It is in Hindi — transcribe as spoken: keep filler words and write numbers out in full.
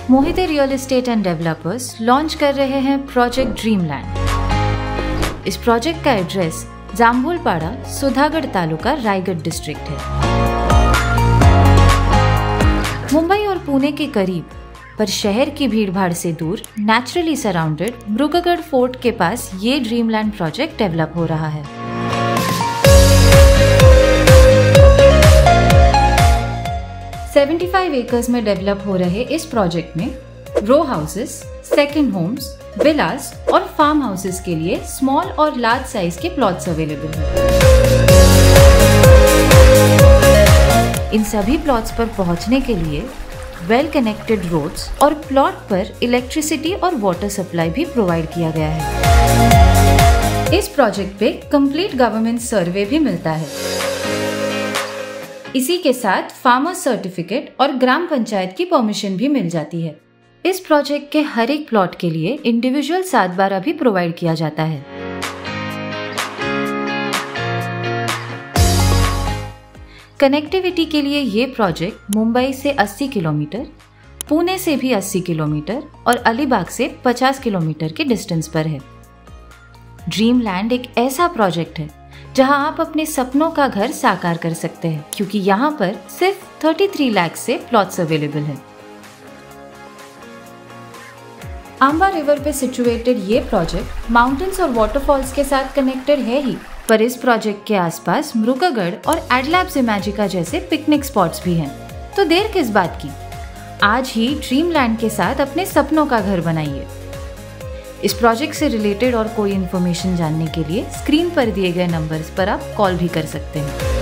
Mohite real estate and developers launch कर रहे हैं प्रोजेक्ट ड्रीमलैंड। इस प्रोजेक्ट का एड्रेस जाम्भूलपाड़ा, सुधागढ़ तालुका, रायगढ़ डिस्ट्रिक्ट है। मुंबई और पुणे के करीब पर शहर की भीड़भाड़ से दूर, नेचुरली सराउंडेड मृगगढ़ फोर्ट के पास ये ड्रीमलैंड प्रोजेक्ट डेवलप हो रहा है। पचहत्तर एकर्स में डेवलप हो रहे इस प्रोजेक्ट में row houses, second homes, villas और फार्म हाउसेस के लिए स्मॉल और लार्ज साइज के प्लॉट्स अवेलेबल हैं। इन सभी प्लॉट्स पर पहुंचने के लिए वेल कनेक्टेड रोड्स और प्लॉट पर इलेक्ट्रिसिटी और वाटर सप्लाई भी प्रोवाइड किया गया है। इस प्रोजेक्ट पे कंप्लीट गवर्नमेंट सर्वे भी मिलता है। इसी के साथ फार्मर्स सर्टिफिकेट और ग्राम पंचायत की परमिशन भी मिल जाती है। इस प्रोजेक्ट के हर एक प्लॉट के लिए इंडिविजुअल सात बारह भी प्रोवाइड किया जाता है। कनेक्टिविटी के लिए ये प्रोजेक्ट मुंबई से अस्सी किलोमीटर, पुणे से भी अस्सी किलोमीटर और अलीबाग से पचास किलोमीटर के डिस्टेंस पर है। ड्रीमलैंड एक ऐसा प्रोजेक्ट है जहां आप अपने सपनों का घर साकार कर सकते हैं, क्योंकि यहाँ पर सिर्फ तैंतीस लाख से प्लॉट्स अवेलेबल है। आंबा रिवर पे सिचुएटेड ये प्रोजेक्ट माउंटेन्स और वाटरफॉल्स के साथ कनेक्टेड है ही, पर इस प्रोजेक्ट के आसपास मृगगढ़ और एडलैब्स इमेजिका जैसे पिकनिक स्पॉट्स भी हैं। तो देर किस बात की, आज ही ड्रीमलैंड के साथ अपने सपनों का घर बनाइए। इस प्रोजेक्ट से रिलेटेड और कोई इन्फॉर्मेशन जानने के लिए स्क्रीन पर दिए गए नंबर्स पर आप कॉल भी कर सकते हैं।